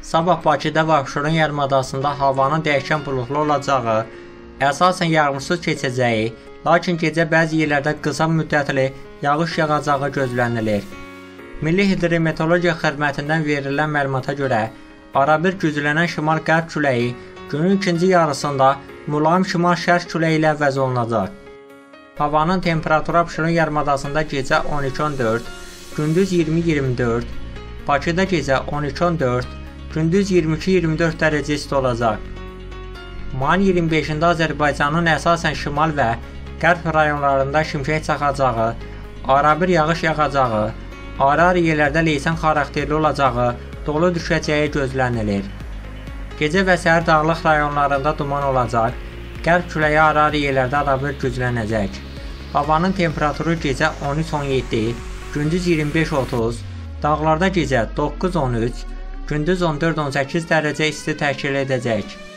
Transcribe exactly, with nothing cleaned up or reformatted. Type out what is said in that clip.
Sabah Bakıda və Abşeron yarımadasında havanın dəyişkən buludlu olacağı, əsasən yağmursuz keçəcəyi, lakin gecə bəzi yerlərdə qısa müddətli yağış yağacağı gözlənilir. Milli Hidrometeorologiya Xidmətindən verilən məlumata görə, arabir güclənən şimal-qərb küləyi günün ikinci yarısında mülayim şimal-şərq küləyi ilə əvəz olunacaq. Havanın temperaturu Abşeron yarımadasında gecə on iki on dörd, gündüz iyirmi iyirmi dörd, Bakıda gecə on iki on dörd, gündüz iyirmi iki iyirmi dörd dərəcə isti olacaq. Mayın iyirmi beşində Azərbaycanın əsasən şimal və qərb rayonlarında şimşək çaxacağı, arabir yağış yağacağı, ara-ara yerlərdə leysan xarakterli olacağı, dolu düşəcəyi gözlənilir. Gecə və səhər dağlıq rayonlarında duman olacaq, qərb küləyi ara-ara yerlərdə arabir güclənəcək. Havanın temperaturu gecə on üç on yeddi, gündüz iyirmi beş otuz, dağlarda gecə doqquz on üç, gündüz on dörd on səkkiz dərəcə isti təşkil edəcək.